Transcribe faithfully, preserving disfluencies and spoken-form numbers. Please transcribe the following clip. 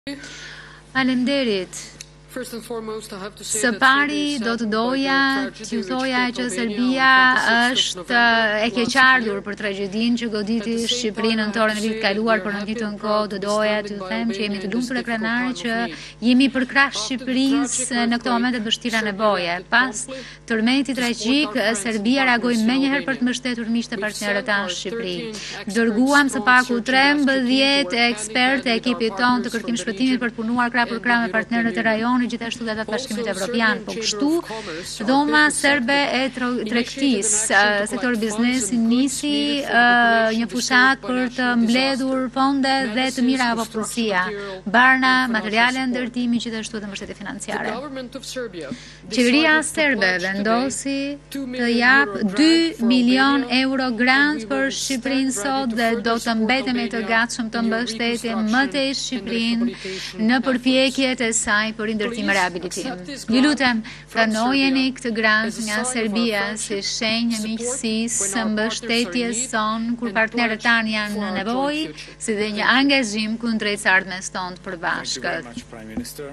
Faleminderit. Së pari do të doja t'ju thoja që Serbia është e keqardhur për tragjedin që goditi Shqipërinë në torën e vitit kaluar, por në ditën kohë do doja t'ju them që jemi të lumtur e krenare që jemi për krah Shqipërisë në këto momente të vështira nevoje. Pas tërmeti tragjik, Serbia reagoi menjëherë për të mbështetur miqtë e partnerët tanë në Shqipëri. Dërguam së paku trembëdhjetë ekspertë e ekipit tonë të kërkim shpëtimit për të punuar krah për krah me partnerët e rajonit, gjithashtu dhe të Bashkimit Evropian, po kështu dhoma serbe e tregtisë, sektori biznesi nisi një fushat për të mbledhur fonde dhe të mira popullsia, barna, materiale ndërtimi, gjithashtu dhe mbështetje financiare. Qeveria serbe vendosi të jap dy milion euro grant për Shqipërinë sot dhe do të mbetemi të gatshëm të mbështetim më tej Shqipërinë në përpjekjet e saj për ndërtim e rehabilitim. Ju lutem, pranojeni këtë grant nga Serbia si shenjë e miqësisë së mbështetjes son kur partnerët tanë janë në nevojë, si dhe një angazhim kundrejt së ardhmes tonë të përbashkët.